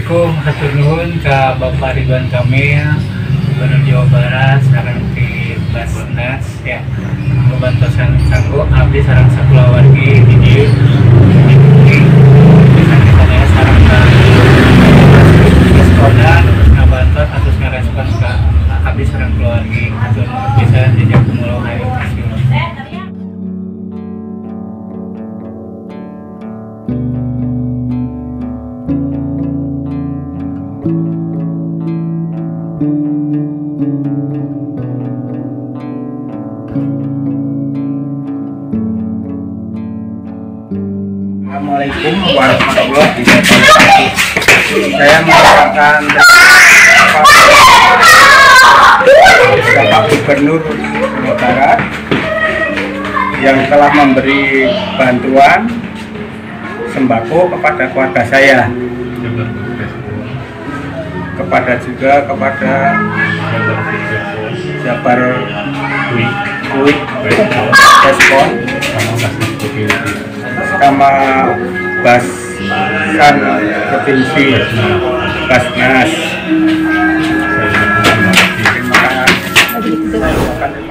Assalamualaikum, hatur nuhun ka Bapak Ridwan Kamil, Gubernur Jawa Barat, sareng ti Basnas ya. Ngebantosan kanggo abdi sareng sakulawargi di dieu. Misalnya sareng ka sekolah ngabantot atus ngarespon ka abdi sareng keluargi. Hatur nuhun pisan jejak kumulau hayang kasih. Assalamualaikum warahmatullahi wabarakatuh. Saya merupakan Bapak Gubernur Jawa Barat yang telah memberi bantuan sembako kepada keluarga saya, kepada Jabar Quick Respon sama Baskan Provinsi Basnas. Terima kasih.